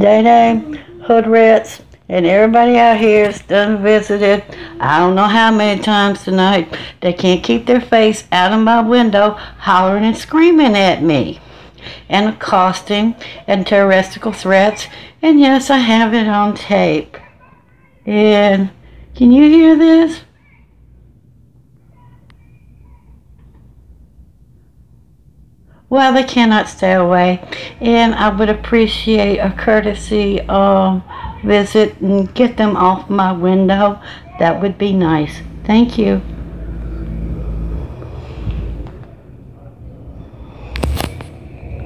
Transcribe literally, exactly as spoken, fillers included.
Day Day, Hood Rats, and everybody out here has done visited. I don't know how many times tonight. They can't keep their face out of my window hollering and screaming at me and accosting and terroristical threats. And yes, I have it on tape. And can you hear this? Well, they cannot stay away, and I would appreciate a courtesy um, visit and get them off my window. That would be nice. Thank you.